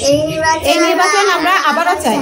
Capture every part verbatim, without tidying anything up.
এই নির্বাচন আমরা আবারও চাই।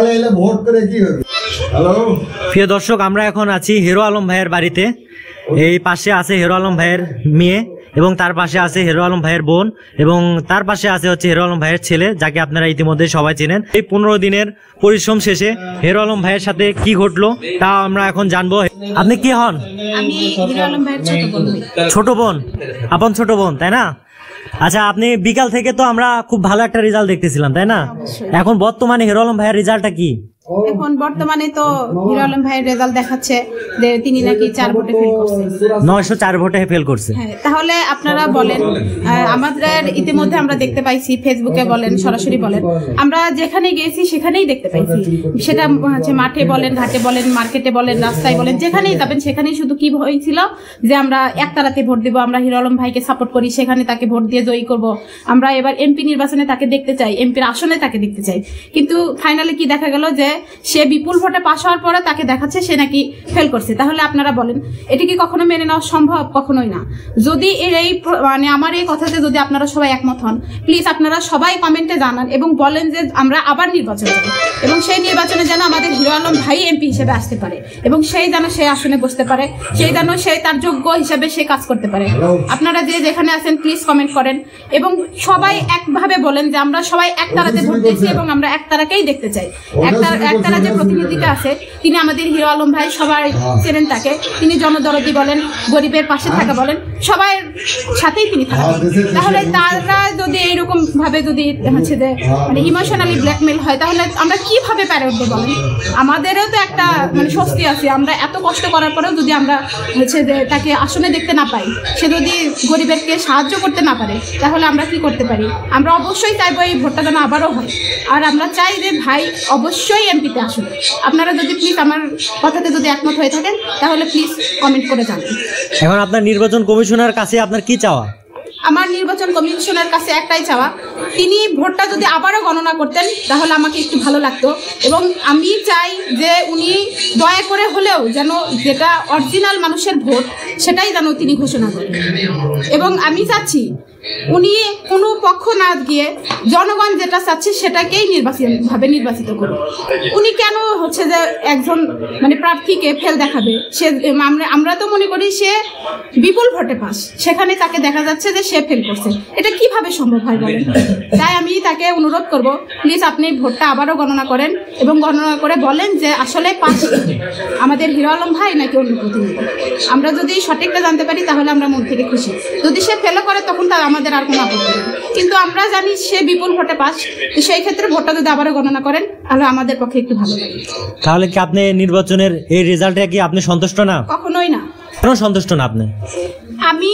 ভোট করে কি হবে? হ্যালো প্রিয় দর্শক, আমরা এখন আছি হিরো আলম ভাইয়ের বাড়িতে। এই পাশে আছে হিরো আলম ভাইয়ের মেয়ে এবং তার পাশে আছে হিরো আলম ভাইয়ের বোন এবং তার পাশে আছে হচ্ছে হিরো আলম ভাইয়ের ছেলে, যাকে আপনারা ইতিমধ্যে সবাই চেনেন। এই পনেরো দিনের পরিশ্রম শেষে হিরো আলম ভাইয়ের সাথে কি ঘটলো তা আমরা এখন জানবো। আপনি কি হন? আমি হিরো আলম ভাইয়ের ছোট বোন। ছোট বোন, আপন ছোট বোন, তাই না? আচ্ছা, আপনি বিকাল থেকে তো আমরা খুব ভালো একটা রেজাল্ট দেখতেছিলাম, তাই না? এখন বর্তমানে হিরো আলম ভাইয়ের রেজাল্টটা কি? এখন বর্তমানে তো হিরো আলম ভাইয়ের রেজাল্ট দেখাচ্ছে যে তিনি নাকি চার ভোটে ফেল করছে, নয়শো চার ভোটে ফেল করছে। হ্যাঁ, তাহলে আপনারা বলেন, আমাদের ইতিমধ্যে আমরা দেখতে পাইছি, ফেসবুকে বলেন, সরাসরি বলেন, আমরা যেখানে গিয়েছি সেখানেই দেখতে পাইছি। সেটা হচ্ছে মাঠে বলেন, ঘাটে বলেন, মার্কেটে বলেন, রাস্তায় বলেন, যেখানেই যাবেন সেখানেই শুধু কি হয়েছিল যে আমরা একতারাতে ভোট দিব, আমরা হিরো আলম ভাইকে সাপোর্ট করি, সেখানে তাকে ভোট দিয়ে জয়ী করব, আমরা এবার এমপি নির্বাচনে তাকে দেখতে চাই, এমপির আসনে তাকে দেখতে চাই। কিন্তু ফাইনালি কি দেখা গেল যে সে বিপুল ভোটে পাশ হওয়ার পরে তাকে দেখাচ্ছে সে নাকি ফেল করছে। তাহলে আপনারা বলেন এটি কি কখনো মেনে নেওয়া সম্ভব? কখনোই না। যদি এর এই মানে আমার এই কথাতে যদি আপনারা সবাই একমত হন, প্লিজ আপনারা সবাই কমেন্টে জানান এবং বলেন যে আমরা আবার নির্বাচন চাই এবং সেই নির্বাচনে যেন আমাদের হিরো আলম ভাই এমপি হিসেবে আসতে পারে এবং সেই যেন সে আসনে বসতে পারে, সেই যেন সে তার যোগ্য হিসেবে সে কাজ করতে পারে। আপনারা যে যেখানে আছেন প্লিজ কমেন্ট করেন এবং সবাই একভাবে বলেন যে আমরা সবাই একতারাতে ভোট দিয়েছি এবং আমরা একতারাকেই দেখতে চাই। একতারা একতারা যে প্রতিনিধিটা আছে তিনি আমাদের হিরো আলম ভাই, সবাই চেনেন তাকে, তিনি জনদরদি বলেন, গরিবের পাশে থাকা বলেন, সবাই সাথেই তিনি থাকেন। তাহলে তারা যদি এইরকম ভাবে যদি হচ্ছে যে মানে ইমোশনালি ব্ল্যাকমেল হয় তাহলে আমরা কিভাবে পেরে উঠবো বলেন? আমাদেরও তো একটা মানে স্বস্তি আছে, আমরা এত কষ্ট করার পরেও যদি আমরা হচ্ছে যে তাকে আসনে দেখতে না পাই, সে যদি গরিবেরকে সাহায্য করতে না পারে তাহলে আমরা কি করতে পারি? আমরা অবশ্যই চাইবো এই ভোটটা যেন আবারও হয়, আর আমরা চাই যে ভাই অবশ্যই এমপিতে আসুন। আপনারা যদি প্লিজ আমার কথাতে যদি একমত হয়ে থাকেন তাহলে প্লিজ কমেন্ট করে জানান। এখন আপনার নির্বাচন কমিশনার কাছে আপনার কি চাওয়া? আমার নির্বাচন কমিশনের কাছে একটাই চাওয়া, তিনি ভোটটা যদি আবারও গণনা করতেন তাহলে আমাকে একটু ভালো লাগতো এবং আমি চাই যে উনি দয়া করে হলেও যেন যেটা অরিজিনাল মানুষের ভোট সেটাই যেন তিনি ঘোষণা করেন এবং আমি চাচ্ছি উনি কোনো পক্ষ না গিয়ে জনগণ যেটা চাচ্ছে সেটাকেই নির্বাচন ভাবে নির্বাচিত করুন। উনি কেন হচ্ছে যে একজন মানে প্রার্থীকে ফেল দেখাবে? সে আমরা তো মনে করি সে বিপুল ভোটে পাস, সেখানে তাকে দেখা যাচ্ছে যে সে ফেল করছে, এটা কিভাবে সম্ভব হয় বলেন? তাই আমি তাকে অনুরোধ করব প্লিজ আপনি ভোটটা আবারও গণনা করেন এবং গণনা করে বলেন যে আসলে পাস আমাদের হিরো আলম ভাই নাকি অন্য প্রতিনিধি। আমরা যদি সঠিকটা জানতে পারি তাহলে আমরা মন থেকে খুশি, যদি সে ফেলও করে তখন তার আমাদের আর কোনো আপত্তি নেই, কিন্তু আমরা জানি সে বিপুল ভোটে পাস, সেই ক্ষেত্রে ভোটটা যদি আবারও গণনা করেন তাহলে আমাদের পক্ষে একটু ভালো লাগে। তাহলে কি আপনি নির্বাচনের এই রেজাল্টে কি আপনি সন্তুষ্ট না? কখনোই না। কেন সন্তুষ্ট না আপনি? আমি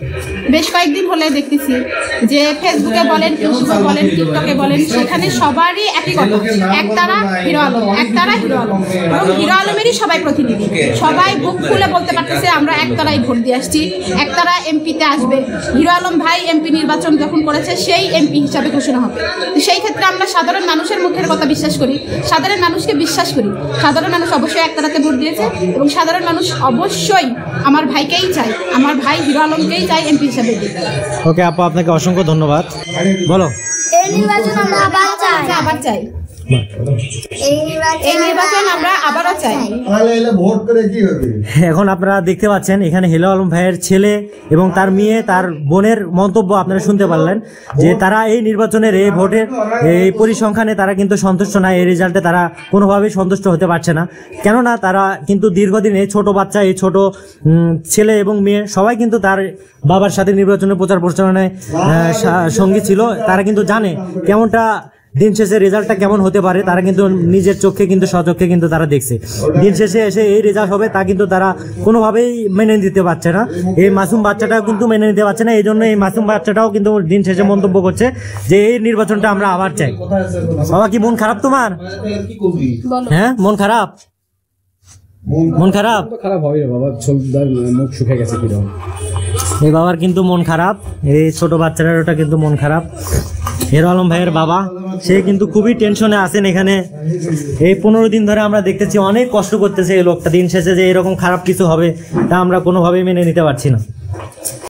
বেশ কয়েকদিন হলে দেখতেছি যে ফেসবুকে বলেন, ইউটিউবে বলেন, টিকটকে বলেন, সেখানে সবারই একই কথা, একতারা হিরো আলম, একতারা হিরো আলম এবং হিরো আলমেরই সবাই প্রতিনিধি। সবাই বুক খুলে বলতে পারতেছে আমরা একতারাই ভোট দিয়ে আসছি, একতারা এমপিতে আসবে, হিরো আলম ভাই এমপি নির্বাচন যখন করেছে সেই এমপি হিসাবে ঘোষণা হবে। সেই ক্ষেত্রে আমরা সাধারণ মানুষের মুখের কথা বিশ্বাস করি, সাধারণ মানুষকে বিশ্বাস করি। সাধারণ মানুষ অবশ্যই একতারাতে ভোট দিয়েছে এবং সাধারণ মানুষ অবশ্যই আমার ভাইকেই চাই, আমার ভাই হিরো আলমকেই চাই এমপি হিসাবে। ওকে আপু, আপনাকে অসংখ্য ধন্যবাদ। বলো। এই নির্বাচন আমরা আবার চাই, আবার চাই এই নির্বাচন আমরা আবারও চাই। ভোট করে কি হবে? এখন আপনারা দেখতে পাচ্ছেন এখানে হিরো আলম ভাইয়ের ছেলে এবং তার মেয়ে, তার বোনের মন্তব্য আপনারা শুনতে পারলেন যে তারা এই নির্বাচনের এই ভোটের এই পরিসংখ্যানে তারা কিন্তু সন্তুষ্ট না, এই রেজাল্টে তারা কোনোভাবেই সন্তুষ্ট হতে পারছে না। কেননা তারা কিন্তু দীর্ঘদিন এই ছোট বাচ্চা, এই ছোট ছেলে এবং মেয়ে সবাই কিন্তু তার বাবার সাথে নির্বাচনের প্রচার প্রচারণায় সঙ্গী ছিল। তারা কিন্তু জানে কেমনটা দিন শেষে রেজাল্টটা কেমন হতে পারে, তারা কিন্তু নিজের চোখে কিন্তু স্বচক্ষে কিন্তু তারা দেখছে। দিন শেষে এসে এই রেজাল্ট হবে তা কিন্তু তারা কোনোভাবেই মেনে নিতে পারছে না। এই মাসুম বাচ্চাটাও কিন্তু মেনে নিতে পারছে না, এই জন্য এই মাসুম বাচ্চাটাও কিন্তু দিন শেষে মন্তব্য করছে যে এই নির্বাচনটা আমরা আবার চাই। বাবা, কি মন খারাপ তোমার? হ্যাঁ, মন খারাপ? মন খারাপ খারাপ হবে বাবা, মুখ শুকিয়ে গেছে কিরকম। এই বাবার কিন্তু মন খারাপ, এই ছোট বাচ্চাটার ওটা কিন্তু মন খারাপ। হিরো আলম ভাইয়ের বাবা সে কিন্তু খুবই টেনশনে আছেন। এখানে এই পনেরো দিন ধরে আমরা দেখতেছি অনেক কষ্ট করতেছে এই লোকটা। দিন শেষে যে এরকম খারাপ কিছু হবে তা আমরা কোনোভাবেই মেনে নিতে পারছি না।